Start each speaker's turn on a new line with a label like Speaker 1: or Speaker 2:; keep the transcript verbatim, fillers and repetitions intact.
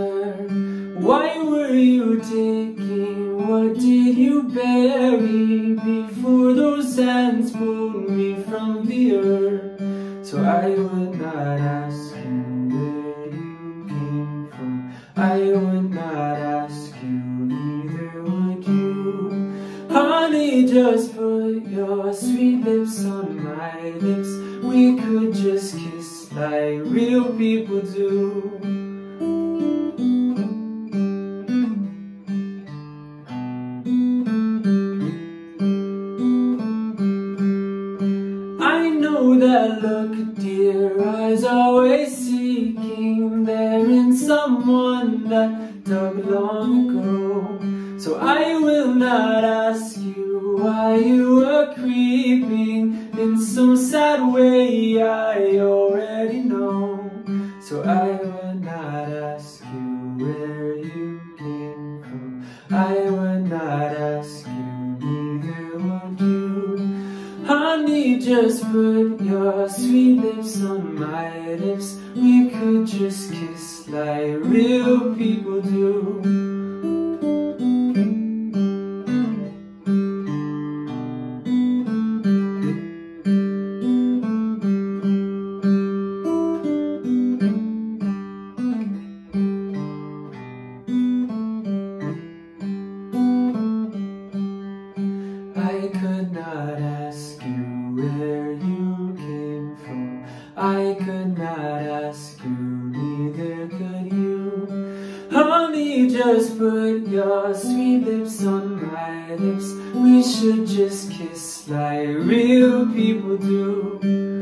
Speaker 1: picture. Why were you taking? What did you bury before those hands pulled me from the earth? So I would not ask you where you came from. I would not ask you, neither would you. Honey, just put your sweet lips on my lips. We could just kiss like real people do. I know that look, dear, eyes always seeking there in someone that dug long ago. So I will not ask you why you were creeping in some sad way I already know. So I will not ask you where you came from. I will not ask you, neither would you. Honey, just put your sweet lips on my lips. We could just kiss like real people do. I could not ask you where you came from. I could not ask you, neither could you. Honey, just put your sweet lips on my lips. We should just kiss like real people do.